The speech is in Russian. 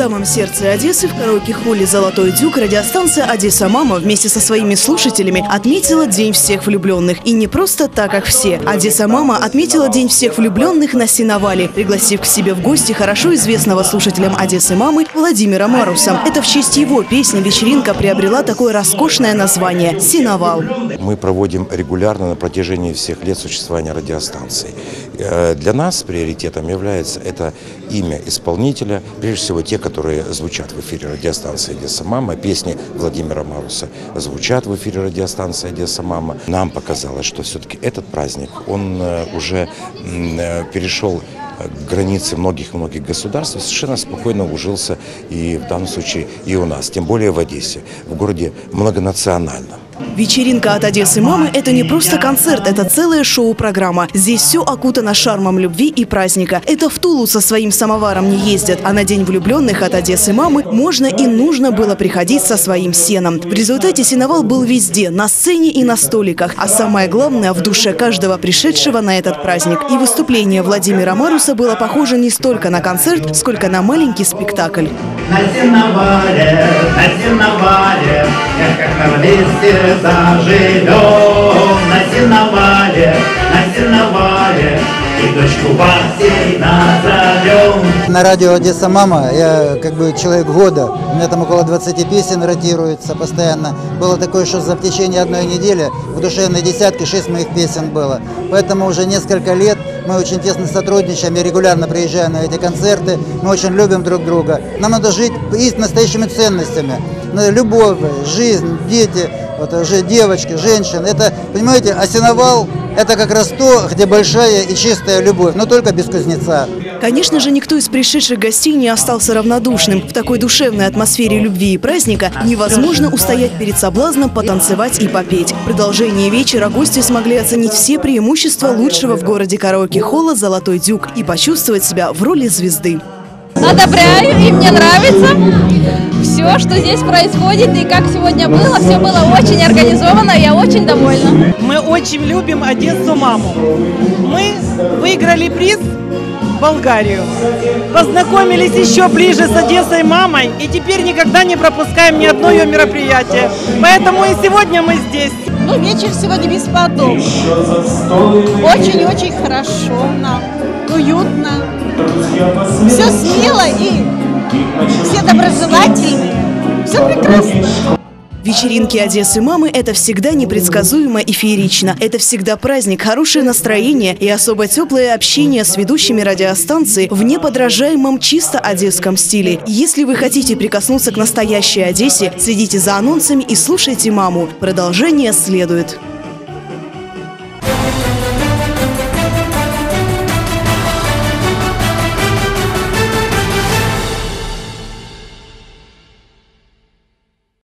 самом сердце Одессы, в караоке-холле «Золотой дюк», радиостанция «Одесса Мама» вместе со своими слушателями отметила День всех влюбленных. И не просто так, как все. «Одесса Мама» отметила День всех влюбленных на сеновале, пригласив к себе в гости хорошо известного слушателям «Одессы Мамы» Владимира Маруса. Это в честь его песни вечеринка приобрела такое роскошное название – «Сеновал». Мы проводим регулярно на протяжении всех лет существования радиостанции. Для нас приоритетом является это имя исполнителя, прежде всего те, которые звучат в эфире радиостанции «Одесса Мама». Песни Владимира Маруса звучат в эфире радиостанции «Одесса Мама». Нам показалось, что все-таки этот праздник, он уже перешел границы многих-многих государств, совершенно спокойно ужился и в данном случае и у нас, тем более в Одессе, в городе многонациональном. Вечеринка от «Одессы Мамы» – это не просто концерт, это целая шоу-программа. Здесь все окутано шармом любви и праздника. Это в Тулу со своим самоваром не ездят, а на День влюбленных от «Одессы Мамы» можно и нужно было приходить со своим сеном. В результате сеновал был везде – на сцене и на столиках. А самое главное – в душе каждого пришедшего на этот праздник. И выступление Владимира Маруса было похоже не столько на концерт, сколько на маленький спектакль. На сеновале, я как на листе заживем, на сеновале, и дочку Васей назовем. На радио «Одесса Мама» я как бы человек года, у меня там около 20 песен ротируется постоянно. Было такое, что в течение одной недели в душевной десятке 6 моих песен было. Поэтому уже несколько лет мы очень тесно сотрудничаем, я регулярно приезжаю на эти концерты, мы очень любим друг друга. Нам надо жить настоящими ценностями. Любовь, жизнь, дети, девочки, женщины. Это, понимаете, а сеновал – это как раз то, где большая и чистая любовь, но только без кузнеца. Конечно же, никто из пришедших гостей не остался равнодушным. В такой душевной атмосфере любви и праздника невозможно устоять перед соблазном потанцевать и попеть. В продолжении вечера гости смогли оценить все преимущества лучшего в городе караоке-холла «Золотой дюк» и почувствовать себя в роли звезды. Одобряю, и мне нравится все, что здесь происходит, и как сегодня было, все было очень организовано, я очень довольна. Мы очень любим Одессу Маму. Мы выиграли приз в Болгарию, познакомились еще ближе с Одессой Мамой, и теперь никогда не пропускаем ни одно ее мероприятие. Поэтому и сегодня мы здесь. Ну, вечер сегодня бесподобный. Очень-очень хорошо нам, уютно. Все смело и все доброжелательные. Все прекрасно. Вечеринки Одессы Мамы – это всегда непредсказуемо и феерично. Это всегда праздник, хорошее настроение и особо теплое общение с ведущими радиостанции в неподражаемом чисто одесском стиле. Если вы хотите прикоснуться к настоящей Одессе, следите за анонсами и слушайте «Маму». Продолжение следует.